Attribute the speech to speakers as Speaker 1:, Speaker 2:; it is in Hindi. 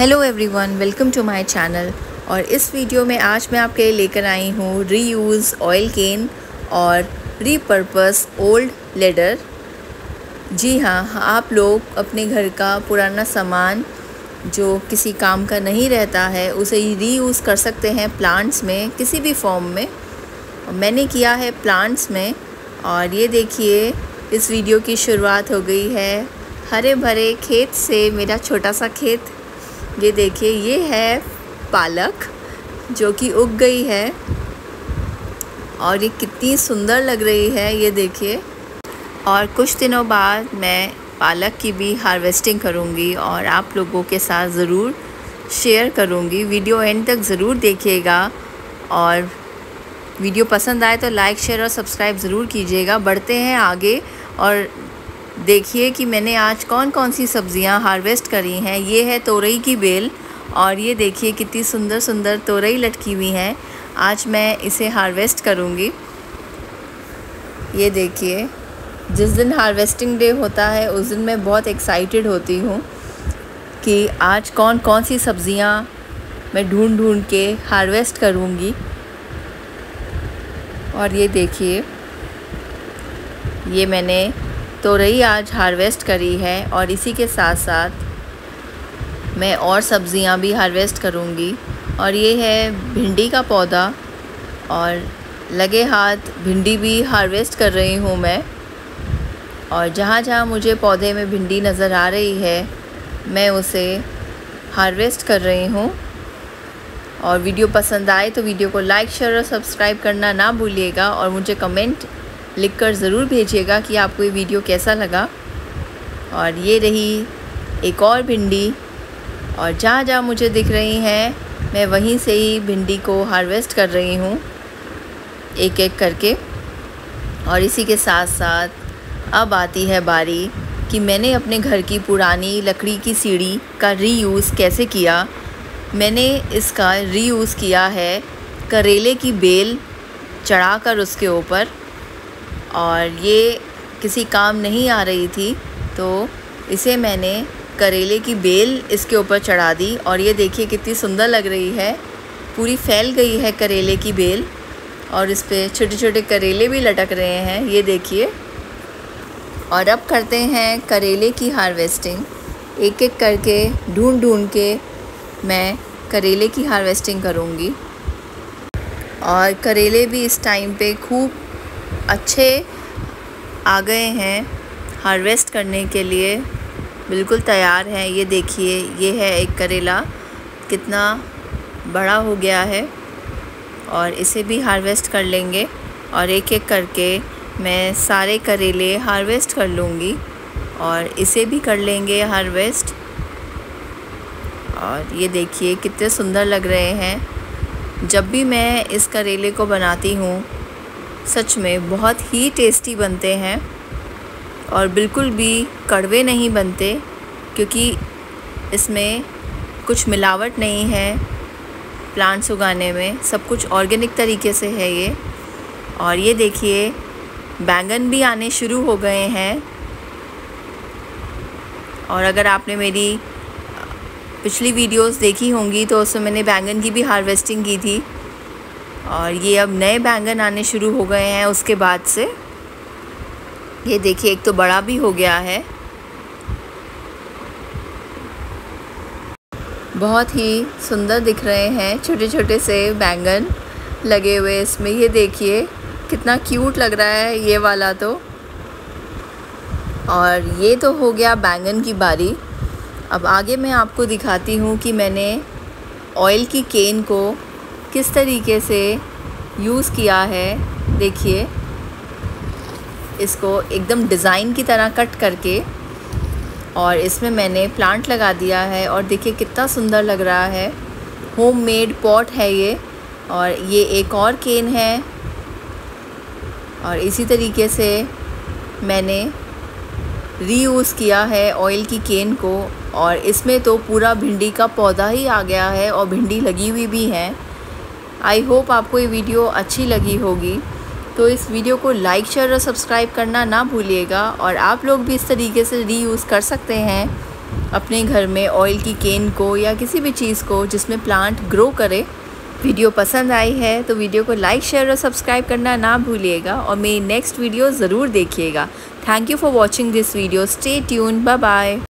Speaker 1: Hello everyone, welcome to my channel. और इस वीडियो में आज मैं आपके लिए लेकर आई हूँ रीयूज़ ऑयल केन और रीपर्पस ओल्ड लेडर। जी हाँ, आप लोग अपने घर का पुराना सामान जो किसी काम का नहीं रहता है उसे रीयूज़ कर सकते हैं प्लांट्स में, किसी भी फॉर्म में। मैंने किया है प्लांट्स में। और ये देखिए, इस वीडियो की शुरुआत हो गई है हरे भरे खेत से। मेरा छोटा सा खेत, ये देखिए, ये है पालक जो कि उग गई है और ये कितनी सुंदर लग रही है, ये देखिए। और कुछ दिनों बाद मैं पालक की भी हार्वेस्टिंग करूँगी और आप लोगों के साथ ज़रूर शेयर करूँगी। वीडियो एंड तक ज़रूर देखिएगा और वीडियो पसंद आए तो लाइक, शेयर और सब्सक्राइब ज़रूर कीजिएगा। बढ़ते हैं आगे और देखिए कि मैंने आज कौन कौन सी सब्ज़ियां हार्वेस्ट करी हैं। ये है तोरई की बेल और ये देखिए कितनी सुंदर सुंदर तोरई लटकी हुई हैं। आज मैं इसे हार्वेस्ट करूँगी। ये देखिए, जिस दिन हार्वेस्टिंग डे होता है उस दिन मैं बहुत एक्साइटेड होती हूँ कि आज कौन कौन सी सब्ज़ियाँ मैं ढूंढ ढूंढ के हार्वेस्ट करूँगी। और ये देखिए, ये मैंने तोरई आज हार्वेस्ट करी है और इसी के साथ साथ मैं और सब्ज़ियां भी हार्वेस्ट करूंगी। और ये है भिंडी का पौधा और लगे हाथ भिंडी भी हार्वेस्ट कर रही हूं मैं। और जहां जहां मुझे पौधे में भिंडी नज़र आ रही है मैं उसे हार्वेस्ट कर रही हूं। और वीडियो पसंद आए तो वीडियो को लाइक, शेयर और सब्सक्राइब करना ना भूलिएगा और मुझे कमेंट लिखकर ज़रूर भेजिएगा कि आपको ये वीडियो कैसा लगा। और ये रही एक और भिंडी और जहाँ जहाँ मुझे दिख रही हैं मैं वहीं से ही भिंडी को हार्वेस्ट कर रही हूँ एक एक करके। और इसी के साथ साथ अब आती है बारी कि मैंने अपने घर की पुरानी लकड़ी की सीढ़ी का रीयूज़ कैसे किया। मैंने इसका रीयूज़ किया है करेले की बेल चढ़ाकर उसके ऊपर, और ये किसी काम नहीं आ रही थी तो इसे मैंने करेले की बेल इसके ऊपर चढ़ा दी। और ये देखिए कितनी सुंदर लग रही है, पूरी फैल गई है करेले की बेल और इस पे छोटे छोटे करेले भी लटक रहे हैं, ये देखिए। और अब करते हैं करेले की हार्वेस्टिंग। एक एक करके ढूंढ ढूंढ के मैं करेले की हार्वेस्टिंग करूँगी। और करेले भी इस टाइम पे खूब अच्छे आ गए हैं, हार्वेस्ट करने के लिए बिल्कुल तैयार हैं। ये देखिए, ये है एक करेला, कितना बड़ा हो गया है और इसे भी हार्वेस्ट कर लेंगे। और एक एक करके मैं सारे करेले हार्वेस्ट कर लूँगी और इसे भी कर लेंगे हार्वेस्ट। और ये देखिए कितने सुंदर लग रहे हैं। जब भी मैं इस करेले को बनाती हूँ सच में बहुत ही टेस्टी बनते हैं और बिल्कुल भी कड़वे नहीं बनते, क्योंकि इसमें कुछ मिलावट नहीं है। प्लांट्स उगाने में सब कुछ ऑर्गेनिक तरीके से है ये। और ये देखिए, बैंगन भी आने शुरू हो गए हैं। और अगर आपने मेरी पिछली वीडियोस देखी होंगी तो उसमें मैंने बैंगन की भी हार्वेस्टिंग की थी और ये अब नए बैंगन आने शुरू हो गए हैं उसके बाद से। ये देखिए, एक तो बड़ा भी हो गया है। बहुत ही सुंदर दिख रहे हैं, छोटे छोटे से बैंगन लगे हुए इसमें। ये देखिए कितना क्यूट लग रहा है ये वाला तो। और ये तो हो गया बैंगन की बारी। अब आगे मैं आपको दिखाती हूँ कि मैंने ऑयल की केन को किस तरीके से यूज़ किया है। देखिए, इसको एकदम डिज़ाइन की तरह कट करके और इसमें मैंने प्लांट लगा दिया है। और देखिए कितना सुंदर लग रहा है। होममेड पॉट है ये। और ये एक और केन है और इसी तरीके से मैंने रीयूज़ किया है ऑयल की केन को। और इसमें तो पूरा भिंडी का पौधा ही आ गया है और भिंडी लगी हुई भी है। आई होप आपको ये वीडियो अच्छी लगी होगी, तो इस वीडियो को लाइक, शेयर और सब्सक्राइब करना ना भूलिएगा। और आप लोग भी इस तरीके से रीयूज़ कर सकते हैं अपने घर में ऑयल की केन को या किसी भी चीज़ को जिसमें प्लांट ग्रो करे। वीडियो पसंद आई है तो वीडियो को लाइक, शेयर और सब्सक्राइब करना ना भूलिएगा और मेरी नेक्स्ट वीडियो ज़रूर देखिएगा। Thank you for watching this video. Stay tuned. Bye bye.